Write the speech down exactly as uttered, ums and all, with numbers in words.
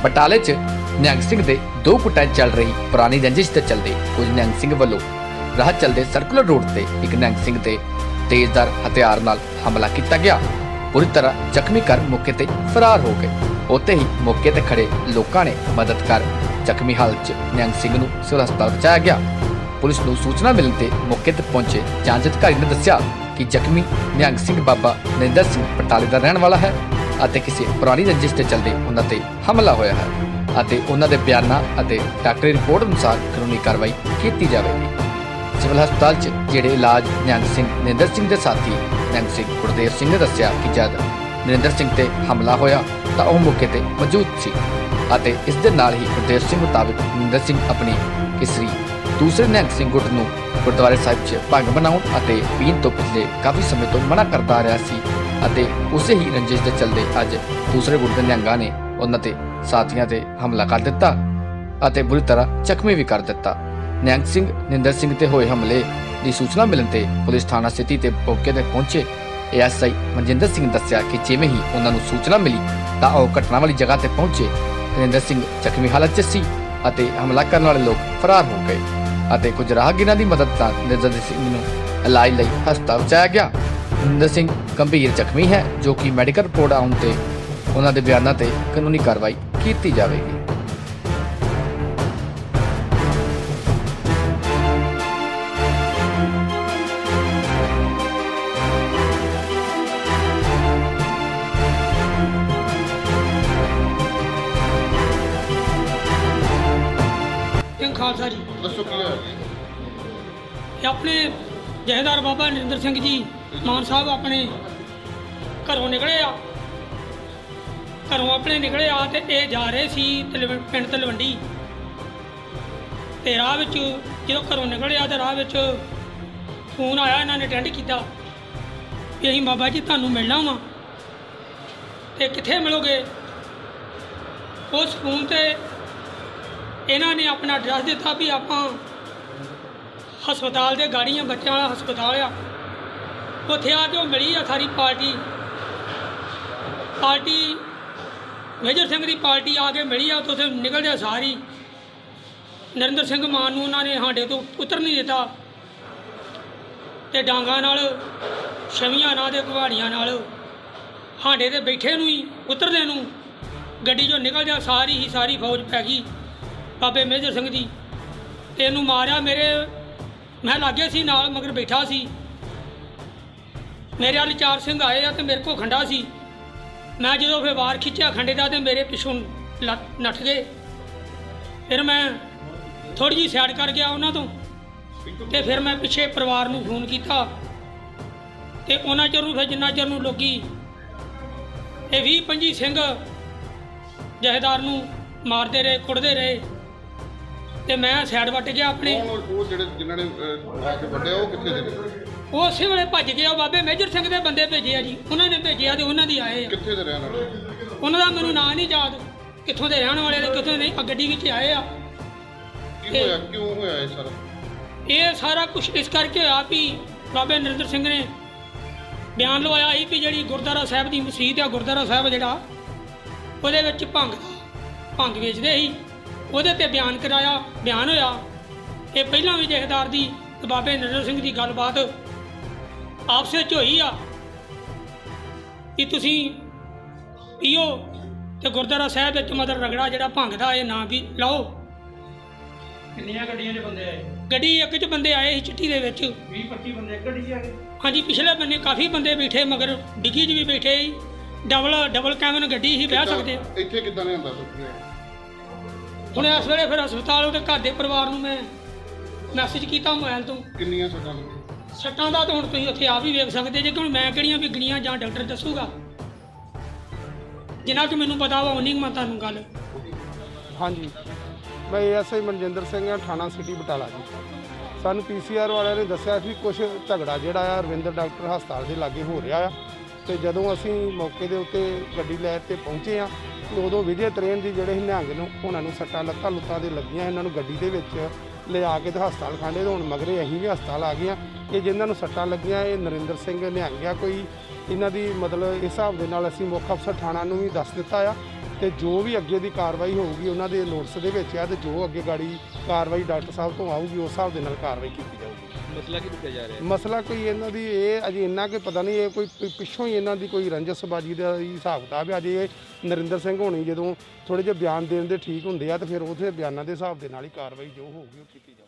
बटाले च निहंग सिंह दे दो गुटां चल रही पुरानी रंजिश के चलते कुछ निहंग सिंह वालों राह चलते सर्कुलर रोड से एक निहंग सिंह ते तेजदार हथियार नाल हमला किया गया। पूरी तरह जख्मी कर मौके ते फरार हो गए। उत्ते ही मौके ते खड़े लोगों ने मदद कर जख्मी हालत च निहंग सिंह नूं सिविल हस्पताल पहुंचाया गया। पुलिस नूं सूचना मिलने ते मौके ते पहुंचे जांच अधिकारी ने दस्सिया कि जख्मी निहंग सिंह बाबा नरिंदर सिंह बटाले का रहने वाला है ਅਤੇ किसी पुरानी रंजिश के चलते उन्होंने हमला होया है ਅਤੇ ਉਹਨਾਂ ਦੇ ਬਿਆਨਾਂ ਅਤੇ ਡਾਕਟਰੀ ਰਿਪੋर्ट अनुसार कानूनी कार्रवाई की जाएगी। सिविल हस्पताल च ਜਿਹੜੇ इलाज निहंग सिंह नरिंदर सिंह के साथी निहंग सिंह गुरदेव सिंह ने दस्सिया कि जब नरिंदर सिंह ते हमला होया तो वह मौके ते मौजूद सी ਅਤੇ इस दे नाल ही गुरदेव सिंह मुताबिक नरिंदर सिंह अपनी किसरी दूसरे निहंग सिंह गुट नूं गुरुद्वारे साहिब च भंग बनाउण ਅਤੇ पीण तो पिछले काफ़ी समय तो मना करता आ रहा सी ਅਤੇ ਉਸੇ ਹੀ रंजिश के चलते अज दूसरे गुट के निहंगां ने उन्हां ते साथियां ते हमला कर दिता ਅਤੇ बुरी तरह जख्मी भी कर दिता। निहंग सिंह नरिंदर सिंह ते होए हमले की सूचना मिलने ते पुलिस थाना सिटी ते मौके ते पहुंचे A S I Manjinder Singh दस्सिया कि जिवें ही उन्हां नूं सूचना मिली तां ओह घटना वाली जगह ते पहुंचे। नरिंदर सिंह जख्मी हालत च सी ਅਤੇ हमला करने वाले लोग फरार हो गए ਅਤੇ कुछ राहगीरां दी मदद नाल नरिंदर सिंह नूं इलाज लई हस्पताल पहुंचाया गया। नरिंदर सिंह गंभीर जख्मी है जो कि मैडिकल रिपोर्ट आने ते उन्हां दे बयानां ते कानूनी कार्रवाई की जाएगी। खालसा जी अपने जहेदार बाबा नरिंदर सिंह जी मान साहब अपने घरों निकले आ घरों अपने निकले आ ते ये जा रहे सी पिंड तलवंडी ते राह विच जो घरों निकले आ ते राह विच फोन आया इन्होंने अटेंड किया कि असीं बाबा जी तुहानूं मिलना वा ते कित्थे मिलोगे। उस फोन ते इन्होंने अपना एड्रैस दिता भी आप हस्पताल के गाड़ियाँ बच्चों वाला हस्पताल आ उत्थे आके वो मिली आ सारी पार्टी पार्टी मेजर सिंह की पार्टी आके मिली आ तो निकलदे सारी नरिंदर सिंह मान नूं उन्होंने हांडे तो उतर नहीं दिता ते डांगा नाल छवियां नाल ते घुआड़ियां नाल हांडे ते बैठे नूं ही उतरदे नूं गड्डी चों निकलदे सारी ही सारी फौज पै गई बाबे मेजर सिंह जी ते इनू मारिया मेरे मैं लागे सी नाल मगर बैठा सी मेरे वाल चार सिंह आए तो मेरे को खंडा सी मैं जो फिर वार खिंचा खंडे का तो मेरे पिछों नठ गए। फिर मैं थोड़ी जी सैड कर गया उन्होंने तो ते फिर मैं पिछे परिवार नूं फोन किया ते उन्ना चਿਰ ਨੂੰ फिर जिन्ना चਿਰ ਨੂੰ लोगी ये भी पंजी सिंह जहेदार नूं मारते रहे कुटते रहे ते मैं सैड वट गया अपने वो उस वेले भज गया बाबे मेजर सिंह के बंदे भेजे जी उन्होंने भेजे तो उन्होंने आए उन्होंने मैनू ना नहीं याद कितों के रहने वाले कितों नहीं गड्डी विच आए आ। ये सारा कुछ इस करके होया भी बाबे नरिंदर सिंह ने बयान लवाया ही भी जी गुरुद्वारा साहब की मसीत आ गुरुद्वारा साहब जिहड़ा उहदे विच भंग भंग वेचते ही ਉਹਦੇ ਤੇ बयान कराया बयान होया ये पहला भी जहेदार की बाबे नरिंदर सिंह की गलबात आपस में होई आ कि तुसीं पीओ तो गुरुद्वारा साहब मतलब रगड़ा जिहड़ा भंग दा ये ना भी लाओ। कितनियां गड्डियां च बंदे आए? गड्डी एक च बंदे आए ही चिट्टी दे विच बीस पच्ची बंदे गड्डी च आए। हाँ जी पिछले बन्ने काफ़ी बंदे बैठे मगर डिग्गी च भी बैठे डबल डबल कैबिन गड्डी ही बह सकते। इत्थे किद्दां लिआंदा तुसीं ਹੁਣ इस वे फिर हस्पताल वो घर के परिवार में मैं मैसेज किया मोबाइल तो कितनियां सट्टां सट्टां दा तो हुण तुसीं उत्थे आप ही वेख सकते जे कि मैं किहड़ियां भी गिणियां जां डॉक्टर दसूगा जिन्ना कि मैनूं पता वा उन्नी मैं तुहानूं गल। हाँ जी मैं A S I Manjinder Singh थाना सिटी बटाला जी सानूं पी सी आर वालिਆਂ ने दस्सिया भी कुछ झगड़ा जिहड़ा आ रविंदर डॉक्टर हस्पताल के लागे हो रहा आ तो जदों असीं मौके के उत्ते गड्डी लै के पहुँचे हाँ उदों विजय ट्रेन की जोड़े निहंग उन्होंने सट्टां लत्तां लुत्तां दे लगियां इन्हों गड्डी के ले आके तो हस्पताल खांडे तो हुण मगरे असीं भी हस्पताल आ गए कि जिन्होंने सट्टां लगियां ये नरिंदर सिंह निहंग आ कोई इन्हां दी मतलब इस हिसाब दे नाल असीं मुख अफसर थाणा नूं भी दस दित्ता आ ਤੇ ਜੋ ਵੀ ਅੱਗੇ ਦੀ ਕਾਰਵਾਈ ਹੋਊਗੀ ਉਹਨਾਂ ਦੇ ਨੋਟਿਸ ਦੇ ਵਿੱਚ ਆ, ਤੇ ਜੋ ਅੱਗੇ ਗਾੜੀ ਕਾਰਵਾਈ ਡਾਕਟਰ ਸਾਹਿਬ ਤੋਂ ਆਊਗੀ ਉਸ ਹਿਸਾਬ ਦੇ ਨਾਲ ਕਾਰਵਾਈ ਕੀਤੀ ਜਾਊਗੀ। ਮਸਲਾ ਕੀ ਦੱਸਿਆ ਜਾ ਰਿਹਾ ਹੈ? ਮਸਲਾ ਕੋਈ ਇਹਨਾਂ ਦੀ ਇਹ ਅਜੇ ਇੰਨਾ ਕਿ ਪਤਾ ਨਹੀਂ, ਇਹ ਕੋਈ ਪਿ- ਪਿੱਛੋਂ ਹੀ ਇਹਨਾਂ ਦੀ ਕੋਈ ਰੰਜਸਬਾਜੀ ਦਾ ਹੀ ਹਿਸਾਬ ਕਿਤਾਬ ਹੈ। ਅਜੇ ਇਹ ਨਰਿੰਦਰ ਸਿੰਘ ਹੋਣੀ ਜਦੋਂ ਥੋੜ੍ਹੇ ਜਿਹੇ ਬਿਆਨ ਦੇਣ ਦੇ ਠੀਕ ਹੁੰਦੇ ਆ, ਤੇ ਫਿਰ ਉਹਦੇ ਬਿਆਨਾਂ ਦੇ ਹਿਸਾਬ ਦੇ ਨਾਲ ਹੀ ਕਾਰਵਾਈ ਜੋ ਹੋਊਗੀ ਉਹ ਕੀਤੀ ਜਾਊਗੀ।